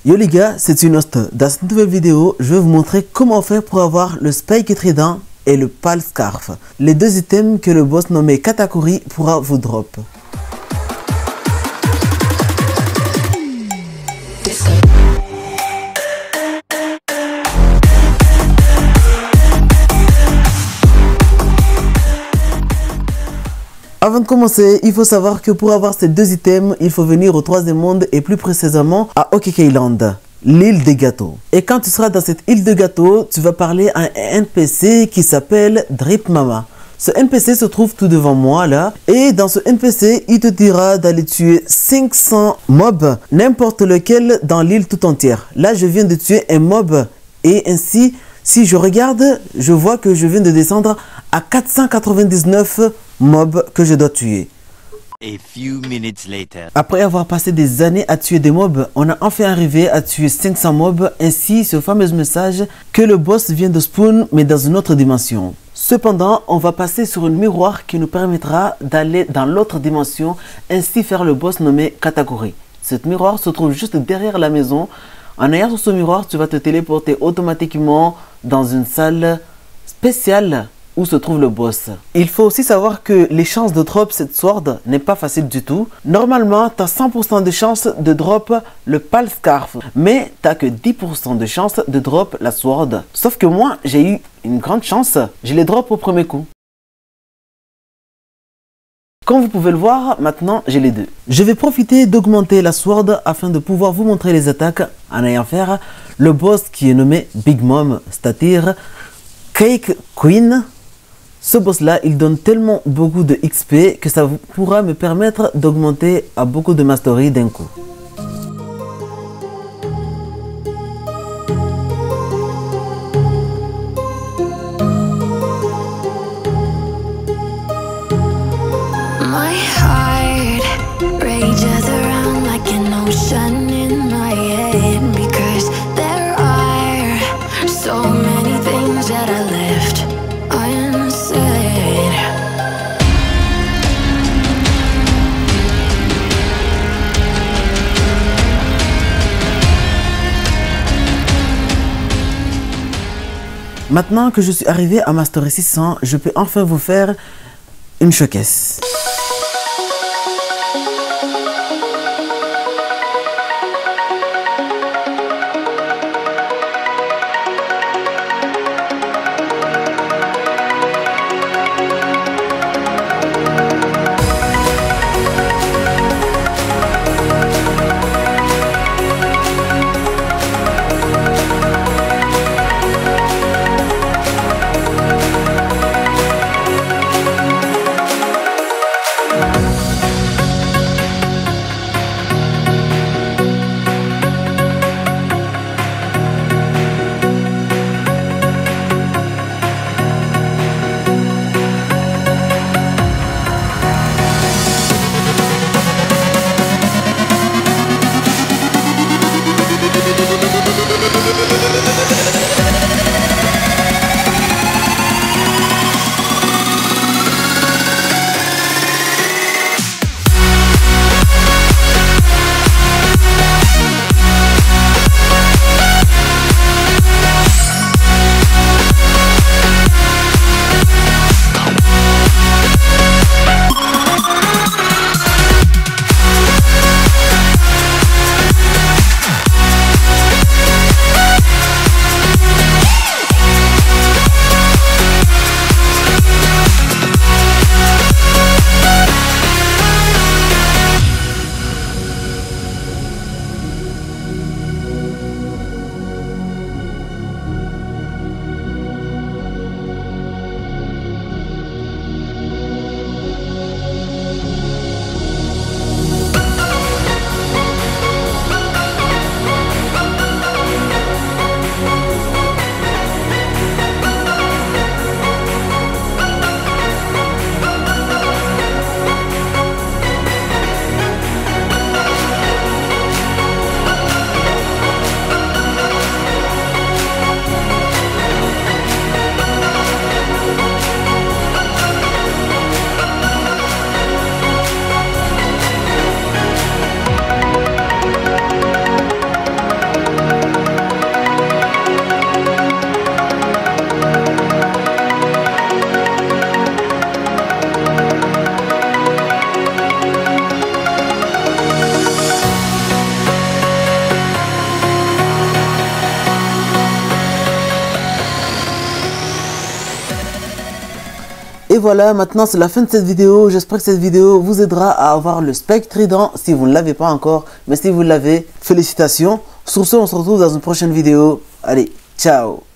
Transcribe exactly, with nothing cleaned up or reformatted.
Yo les gars, c'est Unost. Dans cette nouvelle vidéo, je vais vous montrer comment faire pour avoir le Spike Trident et le Pal Scarf. Les deux items que le boss nommé Katakuri pourra vous drop. Avant de commencer, il faut savoir que pour avoir ces deux items, il faut venir au troisième monde et plus précisément à Okeke Island, l'île des gâteaux. Et quand tu seras dans cette île de gâteaux, tu vas parler à un N P C qui s'appelle Drip Mama. Ce N P C se trouve tout devant moi là, et dans ce N P C, il te dira d'aller tuer cinq cents mobs, n'importe lequel dans l'île tout entière. Là, je viens de tuer un mob et ainsi, si je regarde, je vois que je viens de descendre à quatre cent quatre-vingt-dix-neuf mobs que je dois tuer. A few minutes later. Après avoir passé des années à tuer des mobs, on a enfin arrivé à tuer cinq cents mobs, ainsi ce fameux message que le boss vient de spawn mais dans une autre dimension. Cependant, on va passer sur un miroir qui nous permettra d'aller dans l'autre dimension, ainsi faire le boss nommé Katakuri. Cet miroir se trouve juste derrière la maison. En ayant sur ce miroir, tu vas te téléporter automatiquement dans une salle spéciale où se trouve le boss. Il faut aussi savoir que les chances de drop cette sword n'est pas facile du tout. Normalement, tu as cent pour cent de chances de drop le Pal Scarf, mais tu n'as que dix pour cent de chances de drop la sword. Sauf que moi, j'ai eu une grande chance, je les drop au premier coup. Comme vous pouvez le voir, maintenant j'ai les deux. Je vais profiter d'augmenter la sword afin de pouvoir vous montrer les attaques en ayant faire le boss qui est nommé Big Mom, c'est-à-dire Cake Queen. Ce boss là, il donne tellement beaucoup de X P que ça pourra me permettre d'augmenter à beaucoup de mastery d'un coup. My heart rages around like an ocean in my head, because there are so many things that I left unsaid. Maintenant que je suis arrivé à Mastery six cents, je peux enfin vous faire une showcase. Et voilà, maintenant c'est la fin de cette vidéo. J'espère que cette vidéo vous aidera à avoir le Spike Trident si vous ne l'avez pas encore. Mais si vous l'avez, félicitations. Sur ce, on se retrouve dans une prochaine vidéo. Allez, ciao!